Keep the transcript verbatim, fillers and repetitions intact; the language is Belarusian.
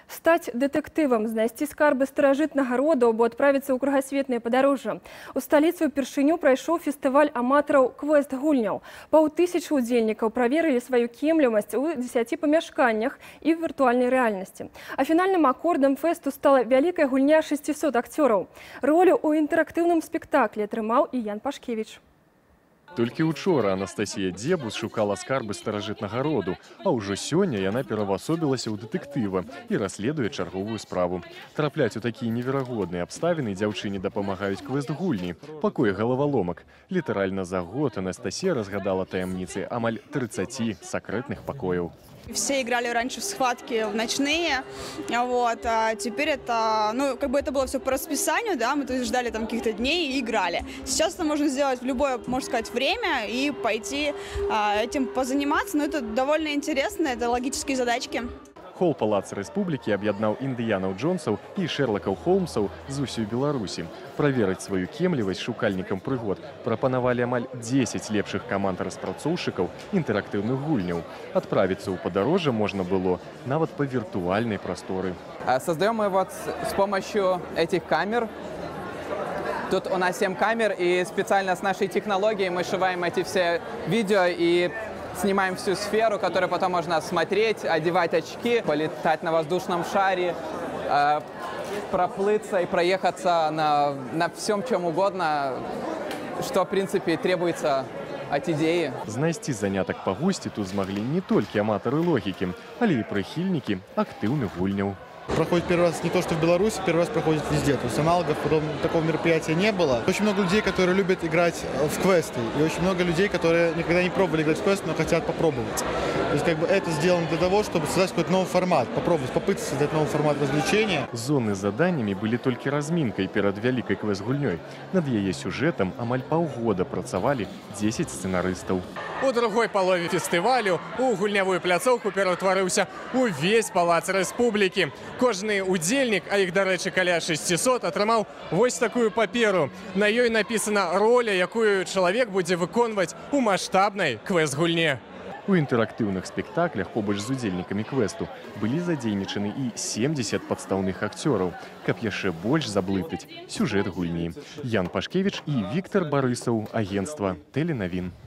Стать дэтэктывам, знайсці скарбы старажытнага роду або адправіцца ў кругасветнае падарожжа. У сталіцы ўпершыню прайшоў фестываль аматараў квест-гульняў. Паўтысячы удзельнікаў праверылі сваю кемлівасць у дзесяці памяшканнях і ў віртуальнай рэальнасці. А фінальным акордам фэсту стала вялікая гульня шасцісот акцёраў. Ролю ў інтэрактыўным спектаклі атрымаў і Ян Пашкевіч. Толькі учора Анастасія Дзебус шукала скарбы старажытнага роду, а ўжо сёння яна перавасобілася ў дэтэктыва і расследуе чарговую справу. Трапляць у такія неверагодныя абставіны дзяўчыне дапамагаюць квест-гульні, пакоі галаваломак. Літаральна за год Анастасія разгадала таямніцы амаль тридцати сакрэтных пакояў. Все играли раньше в схватки в ночные, вот, а теперь это, ну, как бы это было все по расписанию, да, мы то есть ждали там каких-то дней и играли. Сейчас это можно сделать в любое, можно сказать, время и пойти а, этим позаниматься, но это довольно интересно, это логические задачки. Хол Палаца Рэспублікі аб'яднаў індыянаў Джонсаў і Шэрлакаў Холмсаў з усёй Беларусі. Праверыць сваю кемлівасць шукальнікам прыгод прапанавалі амаль дзесяць лепшых каманд распрацоўшчыкаў інтэрактыўных гульняў. Адправіцца ў падарожжа можна было нават па віртуальнай прасторы. Создаем мы вот с помощью этих камер. Тут у нас семь камер, и специально с нашей технологией мы сшиваем эти все видео и снимаем всю сферу, которую потом можно смотреть, одевать очки, полетать на воздушном шаре, э, проплыться и проехаться на, на всем чем угодно, что, в принципе, требуется от идеи. Знайсці занятак па гусці тут змаглі не толькі аматары логікі, але і прыхільнікі актыўных гульняў. Проходит первый раз не то, что в Беларуси, первый раз проходит везде. То есть аналогов такого мероприятия не было. Очень много людей, которые любят играть в квесты. И очень много людей, которые никогда не пробовали играть в квесты, но хотят попробовать. То есть как бы это сделано для того, чтобы создать какой-то новый формат. Попробовать, попытаться создать новый формат развлечения. Зоны з заданнями были толькі разминкой перед великой квест-гульнёй. Над яе сюжетом амаль паўгода працавалі дзесяць сцэнарыстаў. У другой палове фестывалю у гульнявую пляцоўку ператварыўся увесь Палац Рэспублікі. Кожны удзельнік, а іх, дарэчы, каля шасцісот, атрымаў вось такую паперу. На ёй напісана роля, якую чалавек будзе выконваць у маштабнай квест-гульне. У інтэрактыўных спектаклях побач з удзельнікамі квесту былі задзейнічаны і семдзесят падстаўных акцёраў, каб яшчэ больш заблытаць сюжэт гульні. Ян Пашкевіч і Віктор Барысаў, агенцтва Тэленавін.